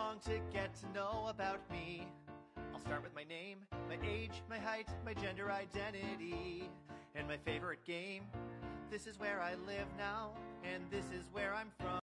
along to get to know about me. I'll start with my name, my age, my height, my gender identity, and my favorite game. This is where I live now, and this is where I'm from.